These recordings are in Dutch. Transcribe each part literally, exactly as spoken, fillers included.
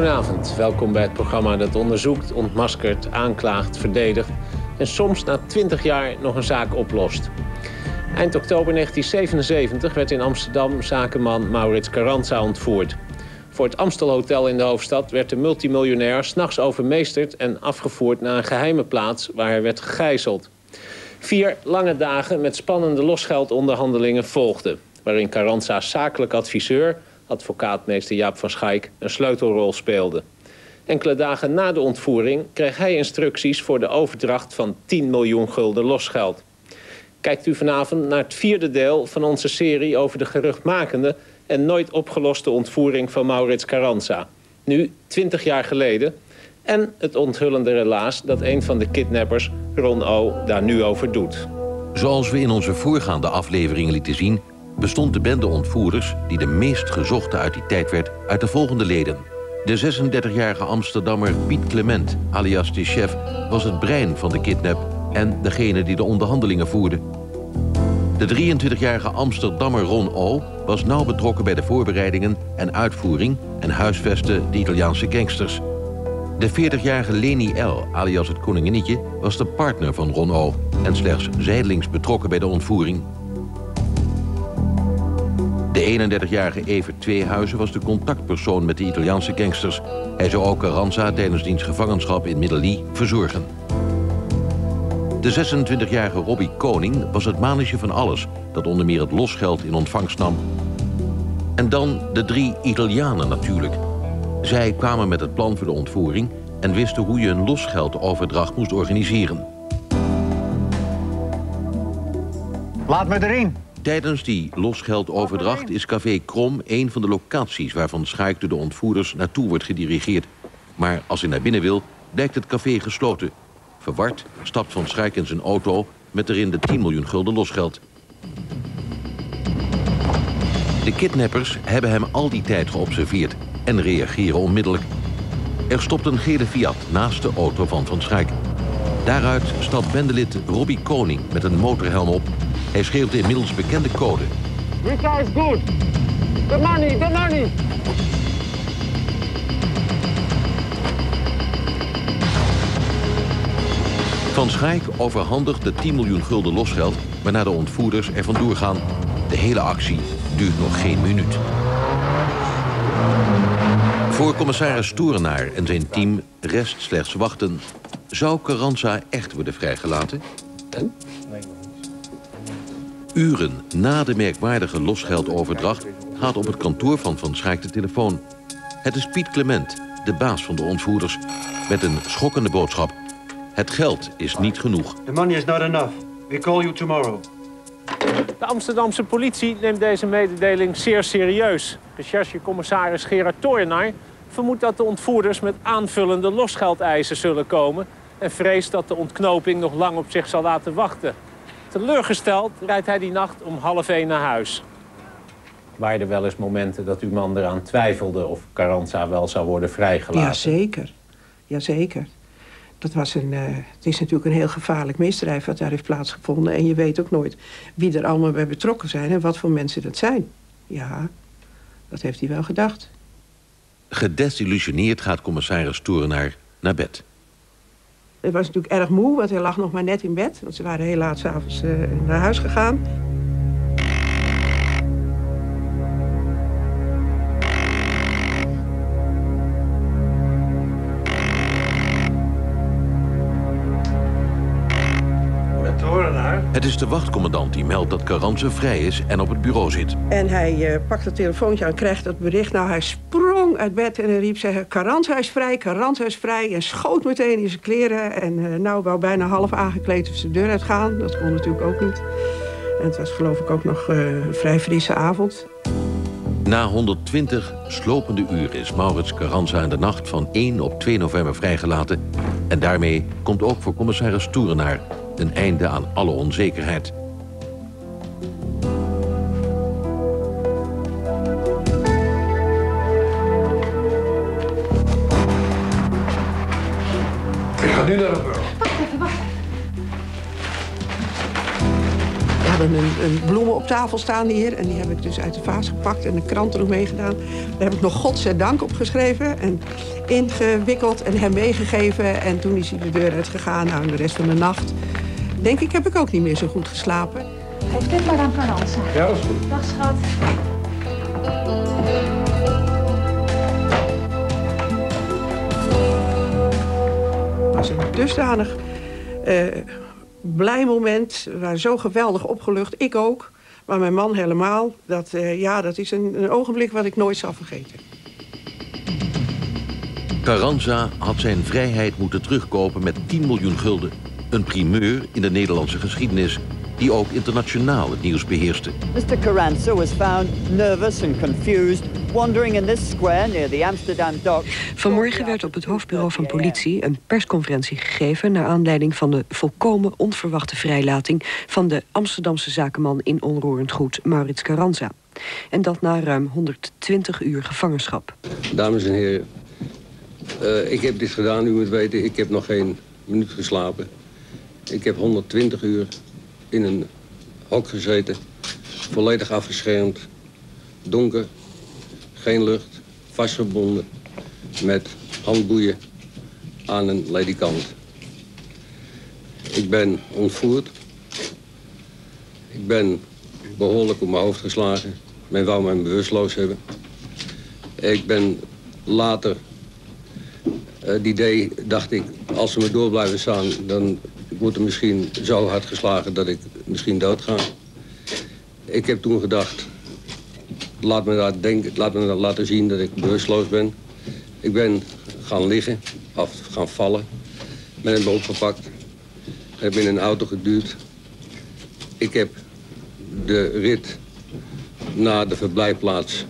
Goedenavond, welkom bij het programma dat onderzoekt, ontmaskert, aanklaagt, verdedigt en soms na twintig jaar nog een zaak oplost. Eind oktober negentien zevenenzeventig werd in Amsterdam zakenman Maurits Carranza ontvoerd. Voor het Amstelhotel in de hoofdstad werd de multimiljonair 's nachts overmeesterd en afgevoerd naar een geheime plaats waar hij werd gegijzeld. Vier lange dagen met spannende losgeldonderhandelingen volgden, waarin Carranza's zakelijk adviseur, advocaatmeester Jaap van Schaik, een sleutelrol speelde. Enkele dagen na de ontvoering kreeg hij instructies voor de overdracht van tien miljoen gulden losgeld. Kijkt u vanavond naar het vierde deel van onze serie over de geruchtmakende en nooit opgeloste ontvoering van Maurits Carranza. Nu twintig jaar geleden. En het onthullende relaas dat een van de kidnappers, Ron O., daar nu over doet. Zoals we in onze voorgaande afleveringen lieten zien, bestond de bende ontvoerders, die de meest gezochte uit die tijd werd, uit de volgende leden. De zesendertigjarige Amsterdammer Piet Clement, alias de chef, was het brein van de kidnap en degene die de onderhandelingen voerde. De drieëntwintigjarige Amsterdammer Ron O. was nauw betrokken bij de voorbereidingen en uitvoering en huisvestte de Italiaanse gangsters. De veertigjarige Leni L., alias het Koninginnetje, was de partner van Ron O. en slechts zijdelings betrokken bij de ontvoering. De eenendertigjarige Evert Tweehuizen was de contactpersoon met de Italiaanse gangsters. Hij zou ook Carranza tijdens diens gevangenschap in Middelie verzorgen. De zesentwintigjarige Robbie Koning was het mannetje van alles dat onder meer het losgeld in ontvangst nam. En dan de drie Italianen natuurlijk. Zij kwamen met het plan voor de ontvoering en wisten hoe je een losgeldoverdracht moest organiseren. Laat me erin! Tijdens die losgeldoverdracht is Café Krom een van de locaties waarvan Schaik door de ontvoerders naartoe wordt gedirigeerd. Maar als hij naar binnen wil, blijkt het café gesloten. Verward stapt Van Schaik in zijn auto met erin de tien miljoen gulden losgeld. De kidnappers hebben hem al die tijd geobserveerd en reageren onmiddellijk. Er stopt een gele Fiat naast de auto van Van Schaik. Daaruit stapt bendelid Robbie Koning met een motorhelm op. Hij schreeuwt de inmiddels bekende code. Rita is good. The money, the money. Van Schaik overhandigt de tien miljoen gulden losgeld, waarna de ontvoerders er vandoor gaan. De hele actie duurt nog geen minuut. Voor commissaris Stoerenaar en zijn team rest slechts wachten. Zou Carranza echt worden vrijgelaten? En? Uren na de merkwaardige losgeldoverdracht gaat op het kantoor van Van Schaik de telefoon. Het is Piet Clement, de baas van de ontvoerders, met een schokkende boodschap. Het geld is niet genoeg. The money is not enough. We call you tomorrow. De Amsterdamse politie neemt deze mededeling zeer serieus. Recherchecommissaris Gerard Toornaar vermoedt dat de ontvoerders met aanvullende losgeldeisen zullen komen en vreest dat de ontknoping nog lang op zich zal laten wachten. Teleurgesteld rijdt hij die nacht om half één naar huis. Waren er wel eens momenten dat uw man eraan twijfelde of Carranza wel zou worden vrijgelaten? Jazeker, jazeker. Dat was een, uh, het is natuurlijk een heel gevaarlijk misdrijf wat daar heeft plaatsgevonden. En je weet ook nooit wie er allemaal bij betrokken zijn en wat voor mensen dat zijn. Ja, dat heeft hij wel gedacht. Gedesillusioneerd gaat commissaris Toornaar naar bed. Hij was natuurlijk erg moe, want hij lag nog maar net in bed. Want ze waren heel laat 's avonds uh, naar huis gegaan. Het is de wachtcommandant die meldt dat Carranza vrij is en op het bureau zit. En hij uh, pakt het telefoontje aan, krijgt dat bericht. Nou, hij sprong uit bed en hij riep zeggen: Carranza is vrij, Carranza is vrij. En schoot meteen in zijn kleren. En uh, nou, wou bijna half aangekleed of de deur uitgaan. Dat kon natuurlijk ook niet. En het was geloof ik ook nog uh, een vrij frisse avond. Na honderdtwintig slopende uren is Maurits Carranza in de nacht van één op twee november vrijgelaten. En daarmee komt ook voor commissaris Toerenaar een einde aan alle onzekerheid. Ik ga nu naar het bureau. Wacht even, wacht even. We hadden een, een bloemen op tafel staan hier. En die heb ik dus uit de vaas gepakt en de krant er nog meegedaan. Daar heb ik nog godzijdank op geschreven. En ingewikkeld en hem meegegeven. En toen is hij de deur uitgegaan. Nou, de rest van de nacht, denk ik, heb ik ook niet meer zo goed geslapen. Geef dit maar aan Carranza. Ja, dat is goed. Dag, schat. Het was een dusdanig uh, blij moment. We waren zo geweldig opgelucht. Ik ook. Maar mijn man helemaal. Dat, uh, ja, dat is een, een ogenblik wat ik nooit zal vergeten. Carranza had zijn vrijheid moeten terugkopen met tien miljoen gulden. Een primeur in de Nederlandse geschiedenis die ook internationaal het nieuws beheerste. mister Carranza was found nervous and confused, wandering in this square near the Amsterdam dock. Vanmorgen werd op het hoofdbureau van politie een persconferentie gegeven naar aanleiding van de volkomen onverwachte vrijlating van de Amsterdamse zakenman in onroerend goed Maurits Carranza. En dat na ruim honderdtwintig uur gevangenschap. Dames en heren, uh, ik heb dit gedaan, u moet weten, ik heb nog geen minuut geslapen. Ik heb honderdtwintig uur in een hok gezeten, volledig afgeschermd, donker, geen lucht, vastgebonden met handboeien aan een ledikant. Ik ben ontvoerd. Ik ben behoorlijk op mijn hoofd geslagen. Men wou mij bewusteloos hebben. Ik ben later, uh, die idee dacht ik, als ze me door blijven staan, dan wordt er misschien zo hard geslagen dat ik misschien dood ga. Ik heb toen gedacht, laat me dat denken, laat me dat laten zien dat ik bewusteloos ben. Ik ben gaan liggen, of gaan vallen, ben hem opgepakt, heb in een auto geduwd. Ik heb de rit naar de verblijfplaats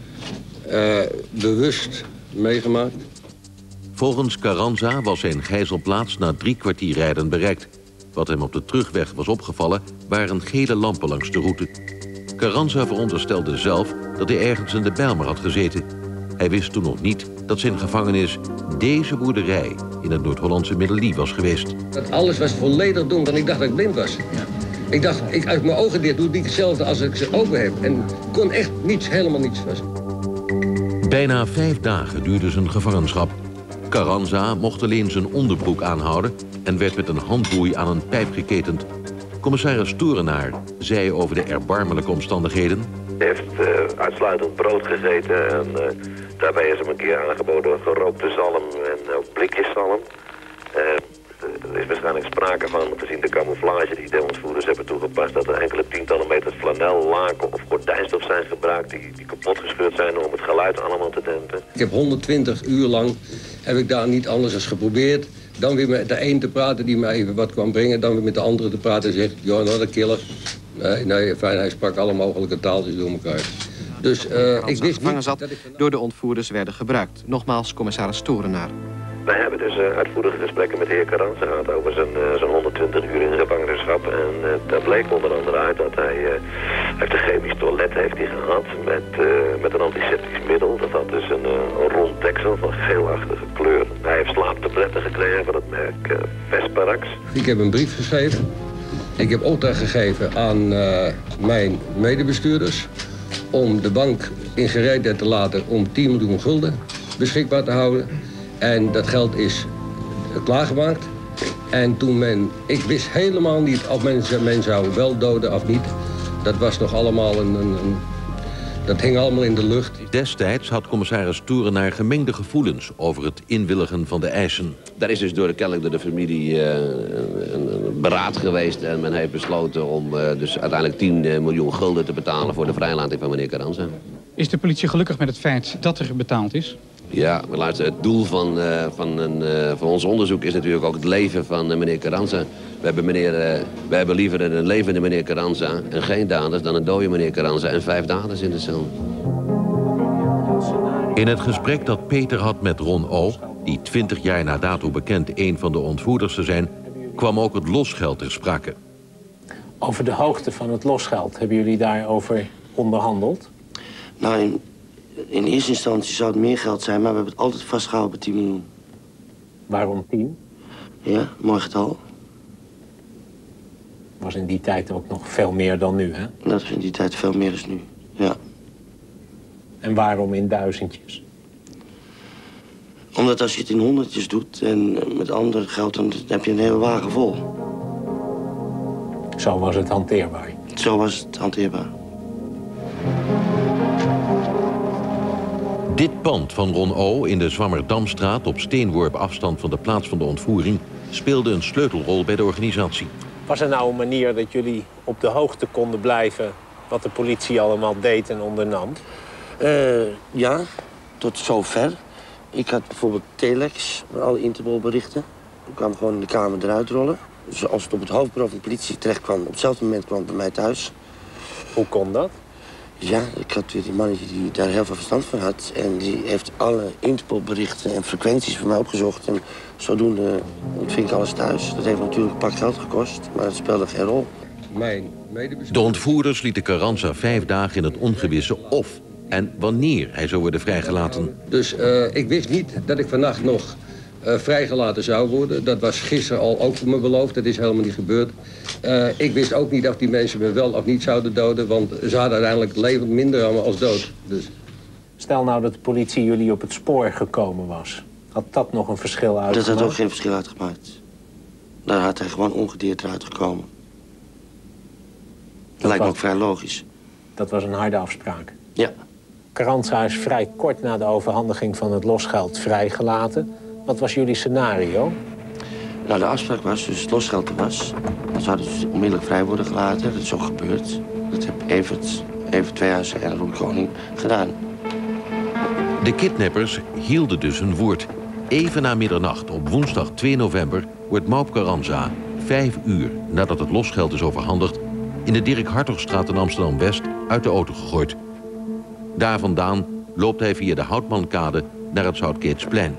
uh, bewust meegemaakt. Volgens Carranza was zijn gijzelplaats na drie kwartier rijden bereikt. Wat hem op de terugweg was opgevallen waren gele lampen langs de route. Carranza veronderstelde zelf dat hij ergens in de Bijlmer had gezeten. Hij wist toen nog niet dat zijn gevangenis deze boerderij in het Noord-Hollandse Middelie was geweest. Dat alles was volledig donker en ik dacht dat ik blind was. Ja. Ik dacht, ik, als ik mijn ogen dicht doe, doe ik hetzelfde als ik ze open heb. En kon echt niets, helemaal niets vast. Bijna vijf dagen duurde zijn gevangenschap. Carranza mocht alleen zijn onderbroek aanhouden en werd met een handboei aan een pijp geketend. Commissaris Toerenaar zei over de erbarmelijke omstandigheden. Hij heeft uh, uitsluitend brood gegeten en uh, daarbij is hem een keer aangeboden gerookte zalm en ook blikjes zalm. Uh, er is waarschijnlijk sprake van, gezien de camouflage die de ontvoerders hebben toegepast, dat er enkele tientallen meters flanel, laken of gordijnstof zijn gebruikt die, die kapot gescheurd zijn om het geluid allemaal te dempen. Ik heb honderdtwintig uur lang, heb ik daar niet anders als geprobeerd, dan weer met de een te praten die mij even wat kwam brengen, dan weer met de andere te praten en zegt, joh, nou, de killer. Nee, nee, fijn, hij sprak alle mogelijke taaltjes door elkaar. Dus uh, ik wist gevangen zat, door de ontvoerders werden gebruikt. Nogmaals, commissaris Torenaar. Wij hebben dus uh, uitvoerige gesprekken met de heer Carranza gehad over zijn, uh, zijn honderdtwintig uur in gevangenschap. En uh, daar bleek onder andere uit dat hij, uh, heeft een chemisch toilet heeft hij gehad met, uh, met een antiseptisch middel. Dat had dus een, uh, een rond deksel van geelachtige kleur. Hij heeft slaaptabletten gekregen van het merk uh, Vesparax. Ik heb een brief geschreven. Ik heb opdracht gegeven aan uh, mijn medebestuurders om de bank in gereedheid te laten om tien miljoen gulden beschikbaar te houden. En dat geld is klaargemaakt. En toen men, ik wist helemaal niet of men, men zou wel doden of niet. Dat was nog allemaal een, een, een, dat hing allemaal in de lucht. Destijds had commissaris Toerenaar gemengde gevoelens over het inwilligen van de eisen. Daar is dus door de, kennelijk door de familie uh, een, een beraad geweest en men heeft besloten om uh, dus uiteindelijk tien miljoen gulden te betalen voor de vrijlating van meneer Carranza. Is de politie gelukkig met het feit dat er betaald is? Ja, maar luister, het doel van, uh, van, een, uh, van ons onderzoek is natuurlijk ook het leven van uh, meneer Carranza. We hebben, meneer, uh, we hebben liever een levende meneer Carranza en geen daders dan een dode meneer Carranza en vijf daders in de cel. In het gesprek dat Peter had met Ron O., die twintig jaar na dato bekend een van de ontvoerders te zijn, kwam ook het losgeld ter sprake. Over de hoogte van het losgeld, hebben jullie daarover onderhandeld? Nou, in, in eerste instantie zou het meer geld zijn, maar we hebben het altijd vastgehouden bij tien miljoen. Waarom tien? Ja, mooi getal. Was in die tijd ook nog veel meer dan nu, hè? Dat is in die tijd veel meer dan nu, ja. En waarom in duizendjes? Omdat als je het in honderdjes doet en met ander geld, dan heb je een hele wagen vol. Zo was het hanteerbaar? Zo was het hanteerbaar. Dit pand van Ron O. in de Zwammerdamstraat op steenworp afstand van de plaats van de ontvoering speelde een sleutelrol bij de organisatie. Was er nou een manier dat jullie op de hoogte konden blijven wat de politie allemaal deed en ondernam? Uh, ja, tot zover. Ik had bijvoorbeeld telex, met alle Interpol-berichten. Ik kwam gewoon in de kamer eruit rollen. Dus als het op het hoofdbureau van de politie terecht kwam, op hetzelfde moment kwam het bij mij thuis. Hoe kon dat? Ja, ik had weer die mannetje die daar heel veel verstand van had. En die heeft alle Interpol-berichten en frequenties voor mij opgezocht. En zodoende ontving ik alles thuis. Dat heeft natuurlijk een pak geld gekost, maar het speelde geen rol. Mijn De ontvoerders lieten Carranza vijf dagen in het ongewisse of en wanneer hij zou worden vrijgelaten. Dus uh, ik wist niet dat ik vannacht nog uh, vrijgelaten zou worden. Dat was gisteren al ook voor me beloofd. Dat is helemaal niet gebeurd. Uh, ik wist ook niet of die mensen me wel of niet zouden doden. Want ze hadden uiteindelijk levend minder aan me als dood. Dus. Stel nou dat de politie jullie op het spoor gekomen was. Had dat nog een verschil uitgemaakt? Dat had ook geen verschil uitgemaakt. Daar had hij gewoon ongedeerd eruit gekomen. Dat lijkt me ook vrij logisch. Dat was een harde afspraak? Ja. Carranza is vrij kort na de overhandiging van het losgeld vrijgelaten. Wat was jullie scenario? Nou, de afspraak was, dus het losgeld er was, dan zou hij dus onmiddellijk vrij worden gelaten. Dat is ook gebeurd. Dat heeft Evert, Evert Tweehuizen en Roel Koning gedaan. De kidnappers hielden dus hun woord. Even na middernacht op woensdag twee november wordt Maup Carranza, vijf uur nadat het losgeld is overhandigd, in de Dirk Hartogstraat in Amsterdam-West uit de auto gegooid. Daar vandaan loopt hij via de Houtmankade naar het Zoutkeetsplein.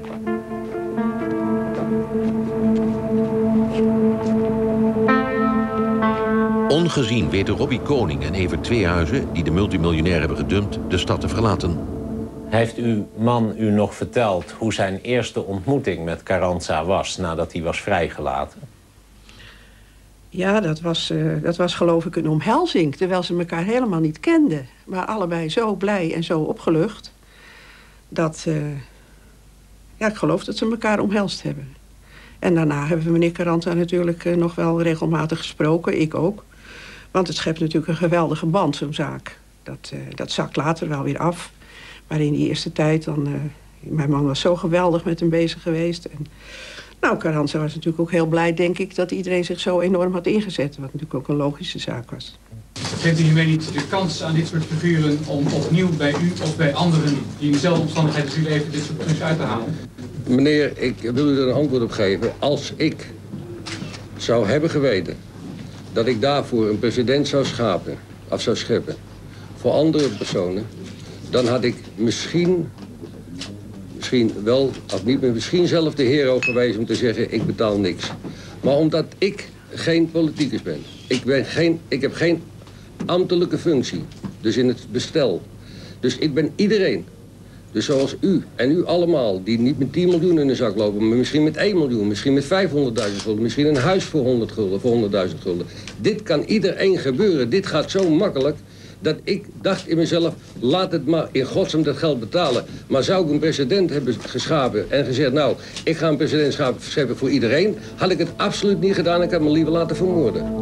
Ongezien weten Robbie Koning en Evert Tweehuizen, die de multimiljonair hebben gedumpt, de stad te verlaten. Heeft uw man u nog verteld hoe zijn eerste ontmoeting met Carranza was nadat hij was vrijgelaten? Ja, dat was, uh, dat was geloof ik een omhelzing, terwijl ze elkaar helemaal niet kenden. Maar allebei zo blij en zo opgelucht, dat, uh, ja, ik geloof dat ze elkaar omhelst hebben. En daarna hebben we meneer Carranza natuurlijk uh, nog wel regelmatig gesproken, ik ook. Want het schept natuurlijk een geweldige band, zo'n zaak. Dat, uh, dat zakt later wel weer af. Maar in die eerste tijd, dan, uh, mijn man was zo geweldig met hem bezig geweest. En, nou, Carranza was natuurlijk ook heel blij, denk ik, dat iedereen zich zo enorm had ingezet. Wat natuurlijk ook een logische zaak was. Geeft u hiermee niet de kans aan dit soort figuren om opnieuw bij u of bij anderen die in dezelfde omstandigheden als u leven dit soort trucs uit te halen? Meneer, ik wil u er een antwoord op geven. Als ik zou hebben geweten dat ik daarvoor een president zou schapen, of zou scheppen, voor andere personen, dan had ik misschien, misschien wel, of niet, maar misschien zelf de hero geweest om te zeggen, ik betaal niks. Maar omdat ik geen politicus ben, ik, ben geen, ik heb geen ambtelijke functie, dus in het bestel. Dus ik ben iedereen. Dus zoals u en u allemaal, die niet met tien miljoen in de zak lopen, maar misschien met één miljoen, misschien met vijfhonderdduizend gulden, misschien een huis voor honderd gulden, voor honderdduizend gulden. Dit kan iedereen gebeuren. Dit gaat zo makkelijk dat ik dacht in mezelf, laat het maar in godsnaam dat geld betalen. Maar zou ik een president hebben geschapen en gezegd, nou, ik ga een president scheppen voor iedereen, had ik het absoluut niet gedaan. Ik had me liever laten vermoorden.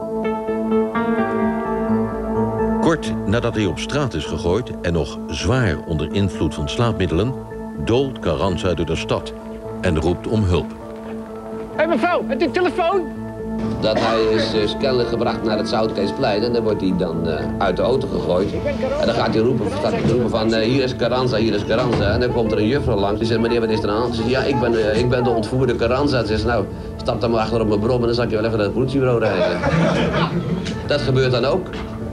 Kort nadat hij op straat is gegooid en nog zwaar onder invloed van slaapmiddelen, doolt Carranza door de stad en roept om hulp. Hé hey mevrouw, heb je telefoon? Dat hij is dus kennelijk gebracht naar het Zoutkeetsplein en dan wordt hij dan uh, uit de auto gegooid. En dan gaat hij roepen, gaat hij roepen van uh, hier is Carranza, hier is Carranza. En dan komt er een juffrouw langs die zegt, meneer wat is er aan de hand? Ze zegt, ja, ik ben, uh, ik ben de ontvoerde Carranza. Ze zegt, nou, stap dan maar achter op mijn brom en dan zal ik je wel even naar het politiebureau rijden. Dat gebeurt dan ook.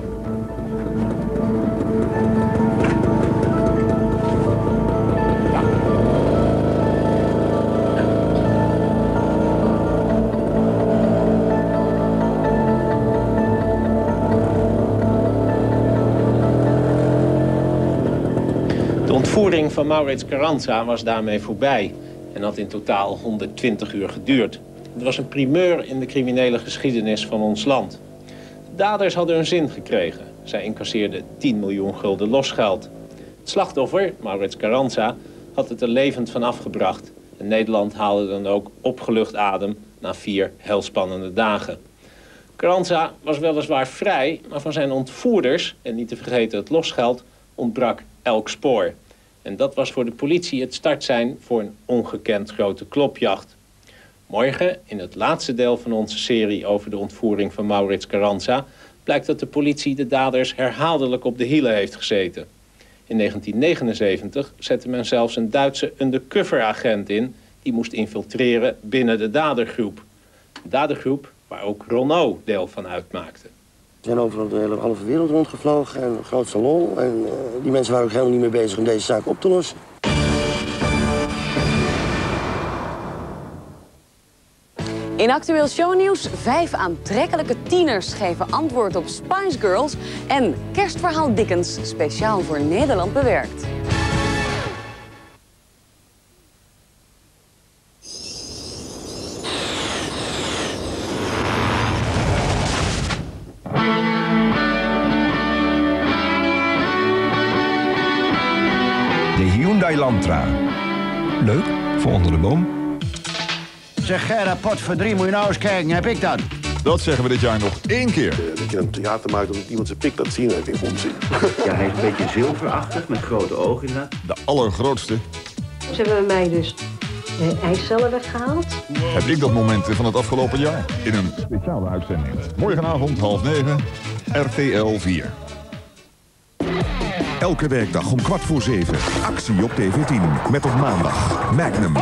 De ontvoering van Maurits Carranza was daarmee voorbij en had in totaal honderdtwintig uur geduurd. Het was een primeur in de criminele geschiedenis van ons land. De daders hadden hun zin gekregen. Zij incasseerden tien miljoen gulden losgeld. Het slachtoffer, Maurits Carranza, had het er levend van afgebracht. En Nederland haalde dan ook opgelucht adem na vier heel spannende dagen. Carranza was weliswaar vrij, maar van zijn ontvoerders, en niet te vergeten het losgeld, ontbrak elk spoor. En dat was voor de politie het startsein voor een ongekend grote klopjacht. Morgen, in het laatste deel van onze serie over de ontvoering van Maurits Carranza, blijkt dat de politie de daders herhaaldelijk op de hielen heeft gezeten. In negentien negenenzeventig zette men zelfs een Duitse undercover-agent in die moest infiltreren binnen de dadergroep. Een dadergroep waar ook Renault deel van uitmaakte. We zijn overal de hele halve wereld rondgevlogen en een groot salon. En uh, die mensen waren ook helemaal niet meer bezig om deze zaak op te lossen. In actueel shownieuws, vijf aantrekkelijke tieners geven antwoord op Spice Girls en kerstverhaal Dickens, speciaal voor Nederland bewerkt. De Hyundai Lantra. Leuk, voor onder de boom. Zeg, Gerard, pot voor drie, moet je nou eens kijken, heb ik dat? Dat zeggen we dit jaar nog één keer. Uh, dat je een theater maakt omdat iemand zijn pik laat zien, dat vind ik onzin. Ja, hij is een beetje zilverachtig, met grote ogen inderdaad. De allergrootste. Ze hebben mij dus de eicellen weggehaald. Heb ik dat momenten van het afgelopen jaar in een speciale uitzending. Morgenavond half negen, R T L vier. Elke werkdag om kwart voor zeven. Actie op T V tien. Met op maandag Magnum.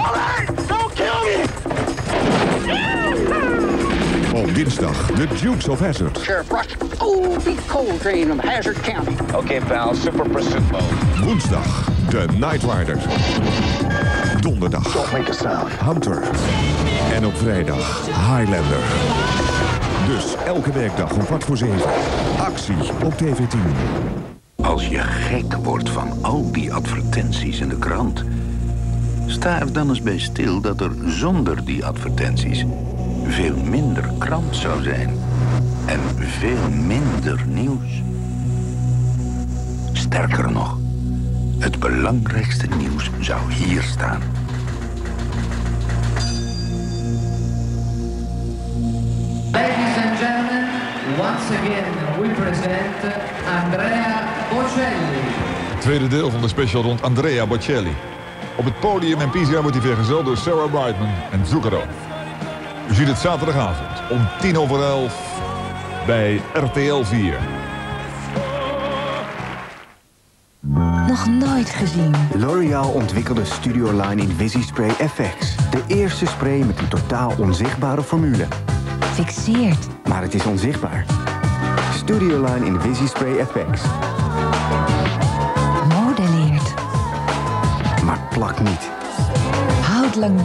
Op dinsdag The Dukes of Hazzard. Sheriff Rush. Oh, beat Coltrane of Hazard County. Oké, okay, pal. Super pursuit mode. Woensdag The Night Rider. Donderdag Hunter. En op vrijdag Highlander. Dus elke werkdag om kwart voor zeven. Actie op T V tien. Als je gek wordt van al die advertenties in de krant, sta er dan eens bij stil dat er zonder die advertenties veel minder krant zou zijn. En veel minder nieuws. Sterker nog, het belangrijkste nieuws zou hier staan. Ladies and gentlemen, once again we present Andrea Bocelli. Tweede deel van de special rond Andrea Bocelli. Op het podium in Pisa wordt hij vergezeld door Sarah Brightman en Zucchero. U ziet het zaterdagavond om tien over elf bij R T L vier. Nog nooit gezien. L'Oréal ontwikkelde Studioline Invisispray F X. De eerste spray met een totaal onzichtbare formule. Fixeert. Maar het is onzichtbaar. Studioline Invisispray F X. Modelleert. Maar plakt niet. Houdt lang